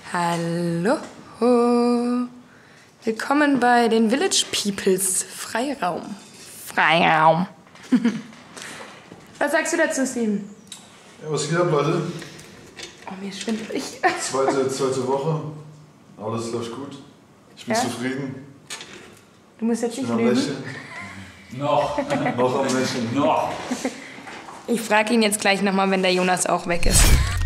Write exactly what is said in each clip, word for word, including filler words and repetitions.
Hallo. Willkommen bei den Village Peoples Freiraum. Freiraum. Was sagst du dazu, Steven? Ja, was geht ab, Leute? Oh, mir ist schwindelig. Zweite, zweite Woche. Alles läuft gut. Ich bin ja? zufrieden. Du musst jetzt ich nicht lügen. Noch. Noch am Lächeln. Noch. Ich frage ihn jetzt gleich nochmal, wenn der Jonas auch weg ist.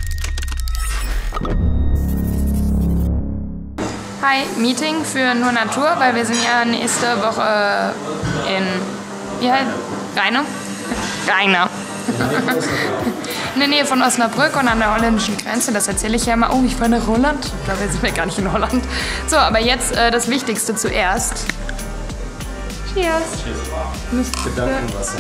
Hi, Meeting für Nur Natur, weil wir sind ja nächste Woche in, wie heißt, Rheine? Rheine. In der Nähe von Osnabrück und an der holländischen Grenze. Das erzähle ich ja mal. Oh, ich fahre nach Holland. Ich glaube, jetzt sind wir gar nicht in Holland. So, aber jetzt äh, das Wichtigste zuerst. Cheers. Cheers. Gedankenwasser.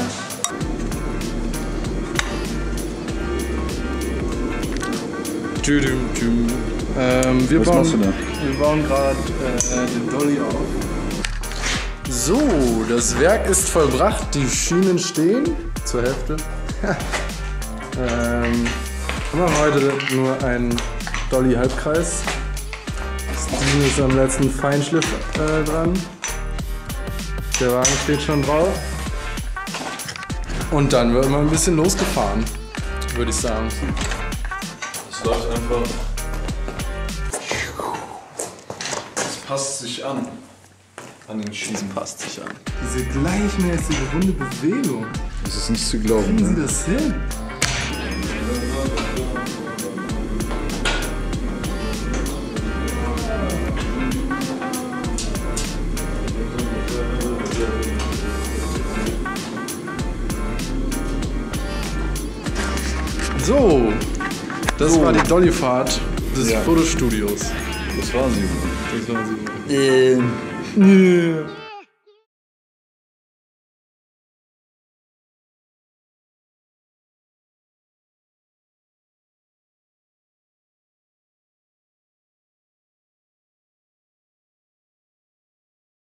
Tüdüm, tüm. Ähm, wir, Was bauen, machst du da? wir bauen gerade äh, den Dolly auf. So, das Werk ist vollbracht. Die Schienen stehen zur Hälfte. ähm, wir machen heute nur einen Dolly-Halbkreis. Steven ist am letzten Feinschliff äh, dran. Der Wagen steht schon drauf. Und dann wird mal ein bisschen losgefahren, würde ich sagen. Es läuft einfach. Es passt sich an. An den Schienen. Es passt sich an. Diese gleichmäßige, runde Bewegung. Das ist nicht zu glauben. Kriegen Sie Ne? das hin? So, das So. war die Dollyfahrt des Ja. Fotostudios. Das war sie. Das war sie. Ähm.